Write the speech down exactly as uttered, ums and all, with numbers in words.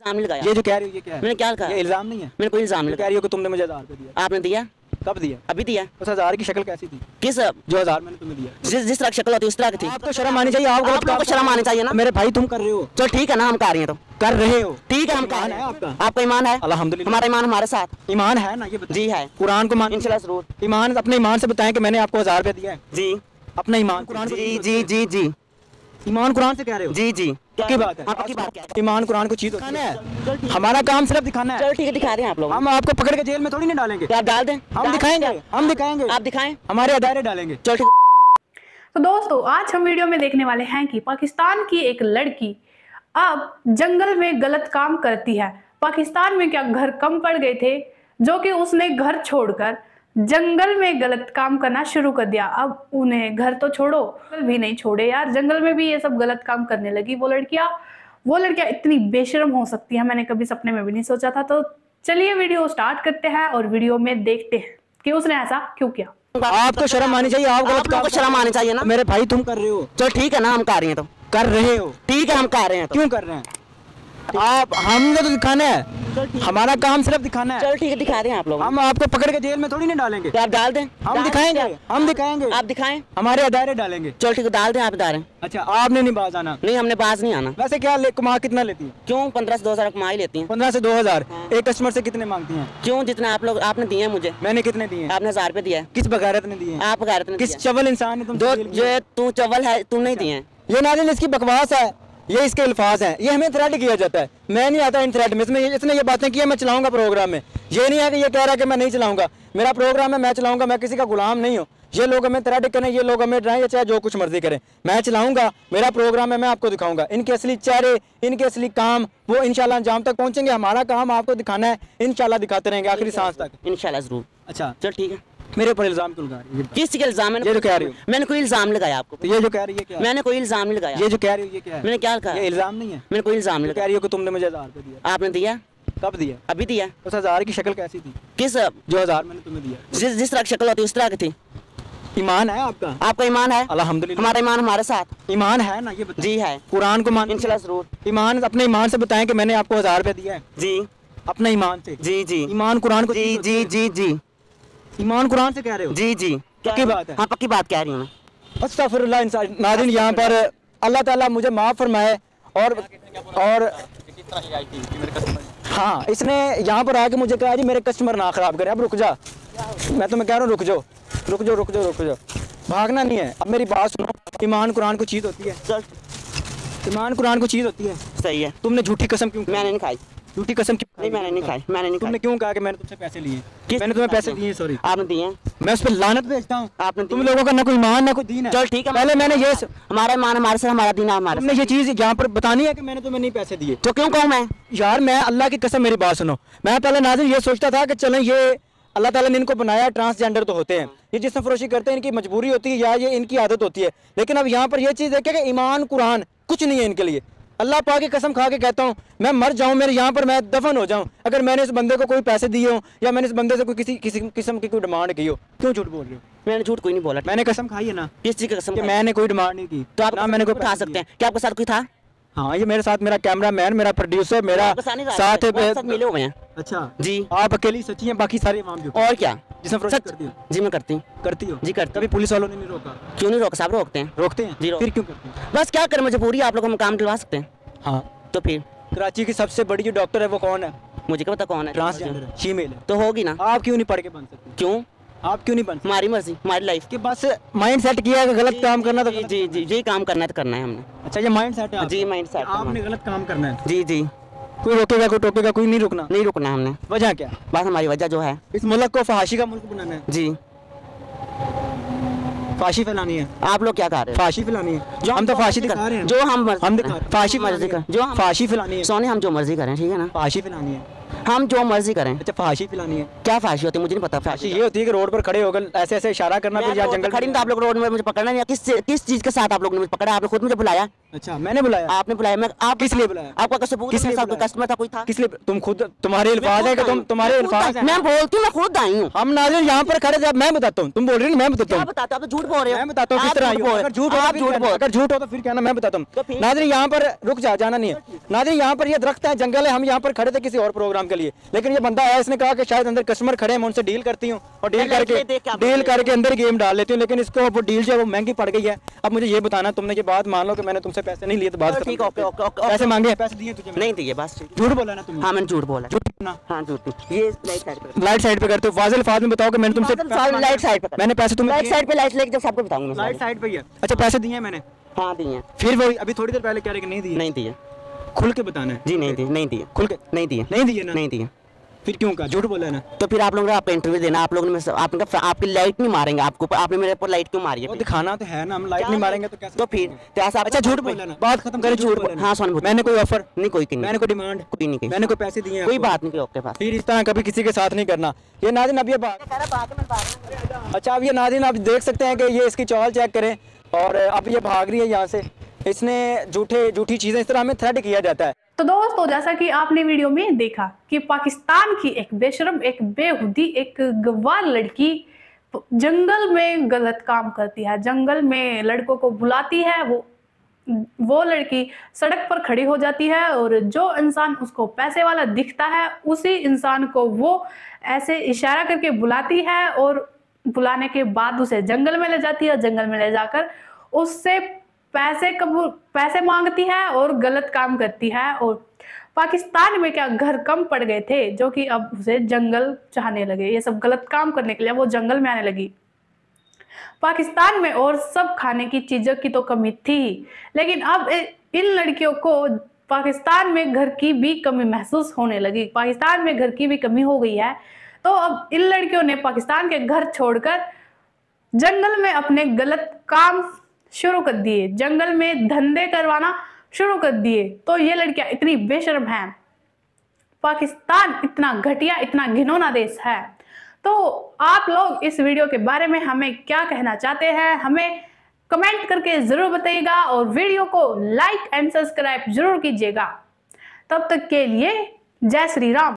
इल्जाम लगाया। ये जो कह रही हो ये क्या है? मैंने क्या कहा? ये इल्जाम नहीं है। मैंने कोई इल्जाम नहीं कह रही हो कि तुमने मुझे हजार रुपये दिया। आपने दिया? कब दिया? अभी दिया। उस हजार की शक्ल कैसी थी? किस? जो हजार मैंने तुम्हें दिया। जिस जिस तरह की शक्ल होती है उस तरह की थी। आपको शर्म आनी चाहिए। आप आप लोगों को शर्म आनी चाहिए ना। मेरे भाई तुम कर रहे हो। चल ठीक है ना, हम कर रहे हैं तो कर रहे हो। ठीक है, हम कर ईमान रहे है हैं। आपका? आपका ईमान है? अल्हम्दुलिल्लाह। हमारा ईमान हमारे साथ। ईमान है ना? ये बताइए। जी है। कुरान को मान इंशाल्लाह जरूर। ईमान अपने ईमान से बताएं कि मैंने आपको हजार रुपया दिया है। जी अपना ईमान कुरान को जी जी जी जी ईमान कुरान से कह रहे हो? जी जी पक्की बात है। हाँ, पक्की बात है। ईमान कुरान को चीज होती है। हमारा काम सिर्फ दिखाना है। चलो ठीक है, दिखा रहे हैं आप लोग। हम आपको पकड़ के जेल में थोड़ी नहीं डालेंगे। क्या आप डाल दें? हम डाल- दिखाएंगे। हम दिखाएंगे। आप दिखाएं। हमारे अदारे डालेंगे। चलो ठीक। तो दोस्तों आज हम वीडियो में देखने वाले हैं कि पाकिस्तान की एक लड़की अब जंगल में गलत काम करती है। पाकिस्तान में क्या घर कम पड़ गए थे जो कि उसने घर छोड़कर जंगल में गलत काम करना शुरू कर दिया। अब उन्हें घर तो छोड़ो, जंगल भी नहीं छोड़े यार, जंगल में भी ये सब गलत काम करने लगी वो लड़कियां। वो लड़कियां इतनी बेशर्म हो सकती है, मैंने कभी सपने में भी नहीं सोचा था। तो चलिए वीडियो स्टार्ट करते हैं और वीडियो में देखते हैं कि उसने ऐसा क्यों किया। आपको शर्म आनी चाहिए। आप गलत आप लोगों को शर्म आनी चाहिए ना। मेरे भाई तुम कर रहे हो। चलो ठीक है ना, हम कर रहे हैं तो कर रहे हो। ठीक है, हम कर रहे हैं तो क्यों कर रहे हैं? आप हमने तो दिखाना है। हमारा काम सिर्फ दिखाना है। चलो ठीक है, दिखा रहे हैं आप लोग। हम आपको पकड़ के जेल में थोड़ी नहीं डालेंगे। क्या आप डाल दें? हम डाल- दिखाएंगे। क्या- हम दिखाएंगे। आप दिखाएं। हमारे अदारे डालेंगे। चलो ठीक है, डाल दें, आप डालें। अच्छा आपने नहीं बाज आना। नहीं, हमने बाज नहीं आना। वैसे क्या ले, कमा कितना लेती है? क्यों? पंद्रह से दो हजार कमा ही लेती हैं। पंद्रह से दो हजार हाँ। एक कस्टमर से कितने मांगती हैं? क्यों? जितना आप लोग आपने दिए हैं मुझे। मैंने कितने दिए हैं? आपने हजार रुपए दिया है। किस बगारत ने दिए हैं? आप गैरत ने किस दिया। चवल इंसान ने तुम जो जो तू चवल है, तू नहीं दिए हैं। ये नाज़िल इसकी बकवास है। ये इसके अल्फाज हैं। ये हमें थ्रेड किया जाता है। मैं नहीं आता इन थ्रेड में। इसमें इसने ये बातें की है, मैं चलाऊंगा प्रोग्राम में। ये नहीं है कि ये कह रहा है कि मैं नहीं चलाऊंगा। मेरा प्रोग्राम है, मैं चलाऊंगा। मैं किसी का गुलाम नहीं हूँ। ये लोग हमें थ्रेड करें, ये लोग हमें डराएं, चाहे जो कुछ मर्जी करें, मैं चलाऊंगा। मेरा प्रोग्राम है, मैं आपको दिखाऊंगा। इनके असली चेहरे, इनके असली काम वो इंशाल्लाह अंजाम तक पहुंचेंगे। हमारा काम आपको दिखाना है। इंशाल्लाह दिखाते रहेंगे आखिरी सांस तक। इंशाल्लाह जरूर। अच्छा चल ठीक है। मेरे ऊपर इल्जाम क्यों लगा रही है? किस चीज़ का इल्जाम है? ये जो कह रही हो। मैंने कोई इल्जाम लगाया आपको? तो ये जो कह रही है क्या है? मैंने कोई इल्जाम नहीं लगाया। ये जो कह रही हो ये क्या है? मैंने क्या कहा? ये इल्जाम नहीं है। मैंने कोई इल्जाम नहीं कह लगाया। रही हो कि तुमने मुझे हजार रुपये दिया। आपने दिया? कब दिया? अभी दिया। उस हजार की शक्ल कैसी थी? किस? जो हजार मैंने तुम्हें दिया। जिस जिस तरह की शक्ल होती है उस तरह की थी। ईमान है आपका? आपका ईमान है? अल्हम्दुलिल्लाह। हमारा ईमान हमारे साथ। ईमान है ना? ये बताइए। जी है। कुरान को मान इंशाल्लाह जरूर। ईमान अपने ईमान से बताएं कि मैंने आपको हजार रुपये दिया है। जी अपने ईमान से। जी जी ईमान कुरान को जी चीज़ जी होती है। जी जी ईमान कुरान से कह रहे हो? जी जी पक्की बात है। हाँ, पक्की बात कह रही हूँ मैं। अस्तगफिरुल्लाह। इंसान नाज़रीन यहाँ पर अल्लाह ताला मुझे माफ़ फरमाए। और और हाँ इसने यहाँ पर आके मुझे कहा जी मेरे कस्टमर ना खराब करे। अब रुक जा, मैं तुम्हें कह रहा हूँ रुक जाओ रुक जाओ रुक जाओ रुक जाओ। भागना नहीं है। अब मेरी बात सुनो। ईमान कुरान को चीज़ होती है। चल ईमान कुरान को चीज़ होती है। सही है। तुमने झूठी कसम क्यों? मैंने नहीं खाई। झूठी कसम क्यों? नहीं, मैंने नहीं खाई। मैंने नहीं तुमने खाई। क्यों कहा कि मैंने तुमसे पैसे लिए? किस- मैंने तुम्हें पैसे दिए। सॉरी आपने दिए हैं। मैं उस पर लानत भेजता हूँ। आपने तुम दिए। लोगों का ना कोई ईमान ना कोई दीन है। चल ठीक है। पहले मैंने ये हमारा ईमान हमारे साथ, हमारा दीन हमारे तुमने ये चीज़ यहाँ पर बतानी है कि मैंने तुम्हें नहीं पैसे दिए। साथ। तो क्यों कहूँ मैं? यार मैं अल्लाह की कसम मेरी बात सुनो। मैं पहले नाज़िर ये सोचता था कि चलें ये अल्लाह ताला ने इनको बनाया, ट्रांसजेंडर तो होते हैं, ये जिस्म फरोशी करते हैं, इनकी मजबूरी होती है या ये इनकी आदत होती है। लेकिन अब यहाँ पर ये चीज़ देखे कि ईमान कुरान कुछ नहीं है इनके लिए। अल्लाह पाक की कसम खा के कहता हूँ, मैं मर जाऊँ, मेरे यहाँ पर मैं दफन हो जाऊँ, अगर मैंने इस बंदे को कोई पैसे दिए हो या मैंने इस बंदे से कोई किसी किसी किस्म की कोई डिमांड की हो। क्यों झूठ बोल रहे हो? मैंने झूठ कोई नहीं बोला। मैंने कसम खाई है ना किस चीज़ की कसम कि खाई? मैंने कोई डिमांड नहीं की। तो आप ना मैंने कोई उठा पैसे सकते दिए। हैं। क्या आपके साथ कोई था? हाँ ये मेरे साथ मेरा कैमरा मैन, मेरा प्रोड्यूसर, मेरा आपके साथ नहीं था? साथ आपके साथ मिले हुए हैं। अच्छा जी। आप अकेली सच्ची हैं, बाकी सारे इमाम झूठे। और क्या? जिस्म फरोशी सच। करती हो? जी मैं करती हूँ। करती हो? जी करती कभी पुलिस वालों ने नहीं रोका? क्यों नहीं रोक साहब? रोकते हैं। रोकते हैं? जी, रोक- फिर क्यों करते हैं? बस क्या करें, मजबूरी है। आप लोग हम काम दिलवा सकते हैं हाँ तो फिर कराची की सबसे बड़ी जो डॉक्टर है वो कौन है? मुझे क्या पता कौन है। ट्रांसजेंडर है, फीमेल है। तो होगी ना। आप क्यों नहीं पढ़ के बन सकते? क्यों? आप क्यों नहीं बन सकते? हमारी मर्जी, हमारी लाइफ। कि बस माइंड सेट किया है कि गलत काम करना तो जी गलत जी करना जी है। जी काम करना है तो करना है हमने। अच्छा ये माइंड सेट है आपका? जी, mind set है आपने गलत काम करना है। जी जी कोई रोकेगा कोई टोकेगा, कोई नहीं रुकना। नहीं रुकना हमने। वजह क्या? बस हमारी वजह जो है। इस मुल्क को फहाशी का मुल्क बनाना है। जी। फाशी फैलानी है। आप लोग क्या कर रहे हैं? फाशी फैलानी है। जो हम तो जो फाशी मर्जी दिखा रहे हैं। जो हम मर्जी हम करें। दिखा फाशी मर्जी फैलानी करें। है। जो हम फाशी फैलानी है। सोने हम जो मर्जी करें, ठीक है ना। फाशी फैलानी है। हम जो मर्जी करें। अच्छा फाशी फैलानी है। क्या फाशी होती है मुझे नहीं पता। फाशी फाशी ये होती है कि रोड पर खड़े होकर ऐसे ऐसे इशारा करना, मैं फिर या रोड पे जंगल खड़ी नहीं, तो आप लोग रोड में मुझे पकड़ना नहीं। किस किस चीज के साथ आप लोग ने मुझे पकड़ा? आप लोग खुद मुझे बुलाया। अच्छा मैंने बुलाया? आपने बुलाया। मैं आप किस लिए बुलाया? आपका कैसे पूछ किस लिए कोई बुलाया? कस्टमर था, कोई था? किस लिए? तुम खुद, तुम्हारे अल्फाज है कि तुम, तुम्हारे अल्फाज हैं। मैं बोलती हूँ, मैं खुद आई हूँ। हम नाज़रीन यहाँ पर खड़े थे, अब मैं बताता हूँ, तुम बोल रही हो मैं बताता क्या हूँ। बताते हो? आप तो झूठ बोल रहे हो। मैं बताता हूँ किस आप तरह झूठ आई बोल हो। रहे अगर हो। झूठ हो तो आप फिर झूठ कहना, बोल अगर झूठ हो तो फिर कहना मैं बताता तो हूँ। फिर? नाज़रीन यहाँ पर रुक जा, जाना नहीं है। नाज़रीन यहाँ पर ये दरख्त है, जंगल है, हम यहाँ पर खड़े थे किसी और प्रोग्राम के लिए, लेकिन ये बंदा आया, इसने कहा कि शायद अंदर कस्टमर खड़े हैं, मैं उनसे डील करती हूँ और डील मैं करके देख के आप डील बोल करके अंदर गेम डाल लेती हूँ, लेकिन इसको वो डील जो है वो महंगी पड़ गई है। अब मुझे ये बताना, तुमने ये बात मान लो कि मैंने तुमसे पैसे नहीं लिए तो बात चलो खत्म ठीक है, करते ओके हैं। Okay okay. पैसे मांगे हैं, पैसे दिए तुझे मैंने? नहीं दिए, बस ठीक। झूठ बोला ना तुमने? हाँ मैंने झूठ बोला। झूठ बोलना। हाँ झूठ। ये लाइट साइड पे, लाइट साइड पे करते हो, वाज़ेह अल्फाज में बताओ कि मैंने तुमसे लाइट साइड पे, मैंने पैसे तुम्हें लाइट साइड पे, लाइट लेके जब सबको बताऊंगा मैं। लाइट साइड पे ही है। अच्छा पैसे दिए हैं मैंने? हाँ दिए। फिर वो अभी थोड़ी देर पहले कह रहे कि नहीं दिए। नहीं दिए खुल के बताना है जी। नहीं दिए, नहीं दिए, खुल के। नहीं दिए, नहीं दिए ना? नहीं दिए। फिर क्यों कहा? झूठ बोला है ना? तो फिर आप लोगों ने आपका इंटरव्यू देना, आप लोगों ने आपने कहा आपकी लाइट नहीं मारेंगे आपको, आपने मेरे ऊपर लाइट क्यों मारी है? वो दिखाना तो है ना, हम लाइट नहीं मारेंगे तो कैसे? तो फिर तो ऐसा आप- अच्छा झूठ बोला ना, बात खत्म करें। झूठ बोल। हाँ सोन, मैंने कोई ऑफर नहीं, कोई की नहीं, मैंने कोई डिमांड कोई नहीं की, मैंने कोई पैसे दिए हैं कोई आपको? बात नहीं की आपके पास। फिर इस तरह कभी किसी के साथ नहीं करना। ये नाज़रीन अब ये बात, अच्छा अब ये नाज़रीन आप देख सकते हैं कि ये इसकी चाल चेक करें, और अब ये भाग रही है यहाँ से। इसने झूठे झूठी चीज़ें, इस तरह हमें थ्रेट किया जाता है। तो दोस्तों, जैसा कि आपने वीडियो में देखा कि पाकिस्तान की एक बेशरम, एक बेहुदी, एक गवार लड़की जंगल में गलत काम करती है, जंगल में लड़कों को बुलाती है। वो वो लड़की सड़क पर खड़ी हो जाती है और जो इंसान उसको पैसे वाला दिखता है उसी इंसान को वो ऐसे इशारा करके बुलाती है, और बुलाने के बाद उसे जंगल में ले जाती है। जंगल में ले जाकर उससे पैसे कबूल पैसे मांगती है और गलत काम करती है। और पाकिस्तान में क्या घर कम पड़ गए थे जो कि अब उसे जंगल चाहने लगे, ये सब गलत काम करने के लिए वो जंगल में आने लगी। पाकिस्तान में और सब खाने की चीज़ों की तो कमी थी ही, लेकिन अब इन लड़कियों को पाकिस्तान में घर की भी कमी महसूस होने लगी। पाकिस्तान में घर की भी कमी हो गई है, तो अब इन लड़कियों ने पाकिस्तान के घर छोड़कर जंगल में अपने गलत काम शुरू कर दिए, जंगल में धंधे करवाना शुरू कर दिए। तो ये लड़कियां इतनी बेशर्म हैं। पाकिस्तान इतना घटिया, इतना घिनौना देश है। तो आप लोग इस वीडियो के बारे में हमें क्या कहना चाहते हैं, हमें कमेंट करके जरूर बताइएगा, और वीडियो को लाइक एंड सब्सक्राइब जरूर कीजिएगा। तब तक के लिए जय श्री राम।